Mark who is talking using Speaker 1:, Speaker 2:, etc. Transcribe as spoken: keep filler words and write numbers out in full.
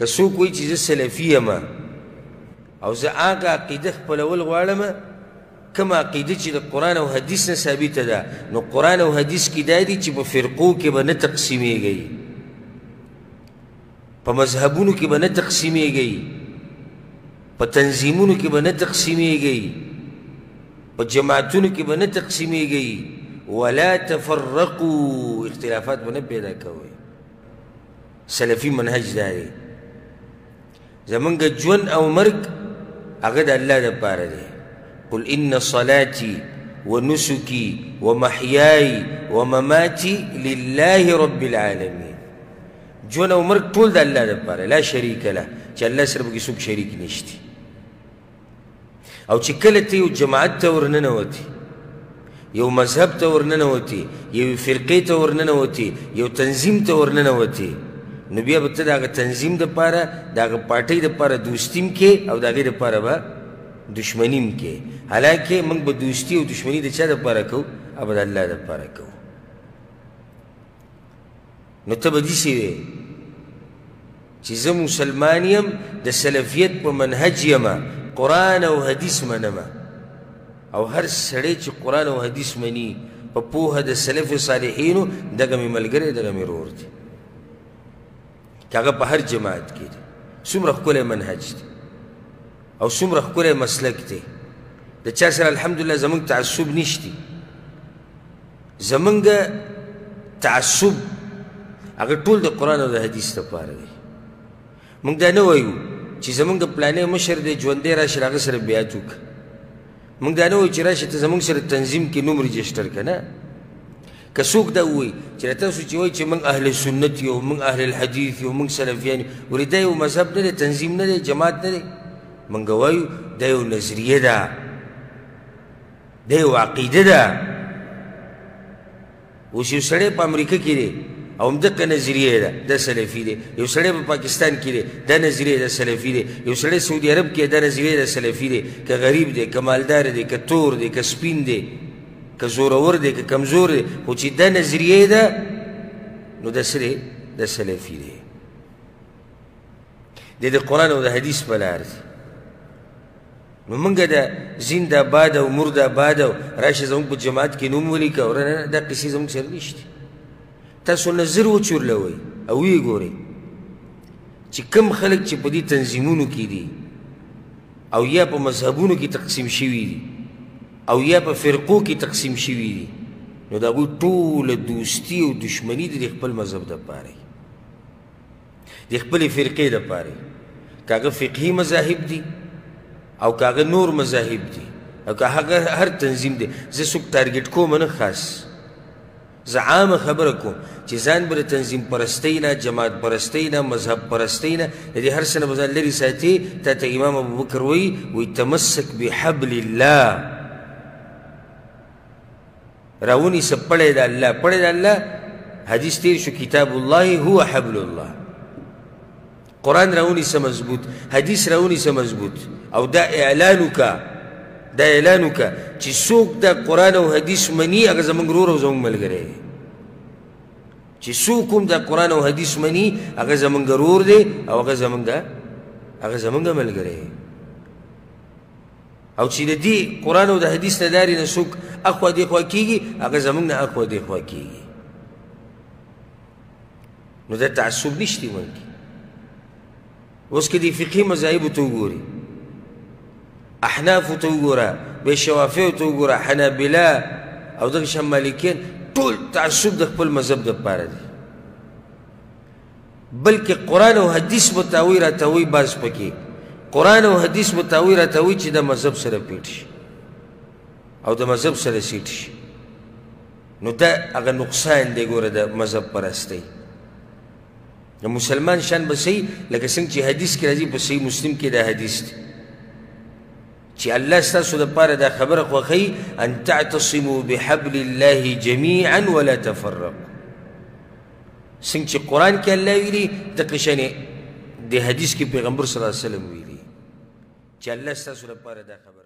Speaker 1: که څوک وایي چې زه سلفي یم او زه هغه عقیده خپلول غواړم کومه عقیده چې د قرآن او حدیث نه ثابته ده، نو قرآن او حدیث کې دا دي چې په فرقو کې به نه تقسیمیږئ، په مذهبونو کې به نه تقسیمیږئ، په تنظیمونو کې به نه تقسیمیږئ، په جماعتونو کې به نه تقسیمیږئ، ولا تفرقوا، اختلافات به نه پیدا کوئ. سلفي منهج دا دی. زمونږ ژوند او مرګ هغه د الله دپاره دی. قل إن صلاتي ونسكي ومحياي ومماتي لله رب العالمين. ژوند او مرګ ټول د الله دپاره، لا شریک له، چې الله سره پکې څوک شریک نشته. او چې کله ته یو جماعت ته ورننوتې، یو مذهب ته ورننوتې، یو فرقې ته ورننوتې، یو تنظیم ته ورننوتې، نو بیا به ته د هغه تنظیم دپاره، د هغه پارټۍ دپاره دوستي م کې او د هغې دپاره به دشمني م کې. حالانکې موږ به دوستي او دشمني د چا دپاره کوو؟ هغه د الله دپاره کوو. نو ته به داسې وې چې زه مسلمان یم، د سلفیت په منهج یمه، قرآن او حدیث منمه. او هر سړی چې قرآن او حدیث مني په پوهه د سلف صالحینو، دغه مې ملګری، دغه مې ورور دی، که هغه په هر جماعت کې دی. څومره ښکلی منهج دی او څومره ښکلی مسلک دی. د چا سره الحمدلله زمونږ تعصب نشتی. زمونږ تعصب هغه ټول د قرآن او د حدیث دپاره دی. موږ دا نه وایو چې زمونږ پلانی مشر دی ژوندی راشي هغه سره بیعت وکړه. موږ دا نه وایو چې راشي ته زمونږ سره تنظیم کې نوم رجسټر که نه. که څوک دا ووایي چې تاسو چې وایي چې موږ اهل سنت یو، موږ اهل الحدیث یو، موږ سلفیان یو، ولې دا یو مذهب نه دی، تنظیم نه دی، جماعت نه دی. موږ وایو دا یو نظریه ده، دا یو عقیده ده. اوس یو سړی په امریکا کې دی او همدغه نظریه ده، دا سلفي دی. یو سړی په پاکستان کې دی، دا نظریه ده، سلفي دی. یو سړی سعودي عرب کې دا نظریه ده، سلفي دی. که غریب دی، که مالدار دی، که تور دی، که سپین دی، که زورور دی، که کمزور دی، خو چې دا نظریه ده نو دا څه دی؟ دا سلفي دی. دی د قرآن او د حدیث په لار دی. نو موږ د زنده‌باد او مرده‌باد او راشه زموږ په جماعت کې نوم ولیکه او نه، دا قصې زموږ سره نشته. تاسو نظر وچورلوئ او ویې ګورئ چې کوم خلک چې په دې تنظیمونو کې دي او یا په مذهبونو کې تقسیم شوي دي او یا په فرقو کې تقسیم شوي دي، نو د هغوی ټوله دوستي او دشمني د خپل مذهب دپاره، د خپلې فرقې دپاره، که هغه فقهي مذاهب دي او که هغه نور مذاهب دي او که هغه هر تنظیم دی. زه څوک ټارګېټ کوم نه، خاص زه عامه خبره کوم چې ځان به د تنظیم پرستۍ نه، جماعت پرستۍ نه، مذهب پرستۍ نه، د دې هر څه نه به ځان لرې ساتي. تا ته امام ابوبکر وایي وایي تمسک بحبل الله، راونیسه پړی د الله. پړی د الله حدیث تیر شو، کتاب الله هو حبل الله. قرآن راونیسه مضبوط، حدیث راونیسه مضبوط، او دا اعلان وکړه، دا اعلان وکړه چې څوک دا قرآن او حدیث مني هغه زموږ ورور او زموږ ملګری دی. چې څوک هم دا قرآن او حدیث مني هغه زموږ ورور دی او هغه زموږ هغه زموږ ملګری دی. او چې د دې قرآن او د حدیث نه داري نه څوک اخوا دېخوا کېږي، هغه زموږ نه اخوا دېخوا کېږي. نو دا تعصب نشته ملکي. اوس که دې فقهي مذاهبو ته وګوري، احنافو ته وګوره، بې شوافیو ته وګوره، حنابله او دغه شان مالکیان، ټول تعصب د خپل مذهب دپاره دی. بلکې قرآن او حدیث به تاوی راتاوی بعض پکې، قرآن او حدیث به تاوی راتاوی چې د مذهب سره پیټ شي او د مذهب سره سیټ شي. نو دا هغه نقصان دی ګوره د مذهب پرستۍ. د مسلمان شان به صحیح، لکه څنګه چې حدیث کې راځي په صحیح مسلم کې دا حدیث دی چې الله ستاسو دپاره دا خبره خوښوي ان تعتصموا بحبل الله جميعا ولا تفرقوا. څنګه چې قرآن کې الله ویلي، دقه شانې د حدیث کې پیغمبر صلی الله علیه وسلم ویلي چې الله ستاسو دپاره دا خبره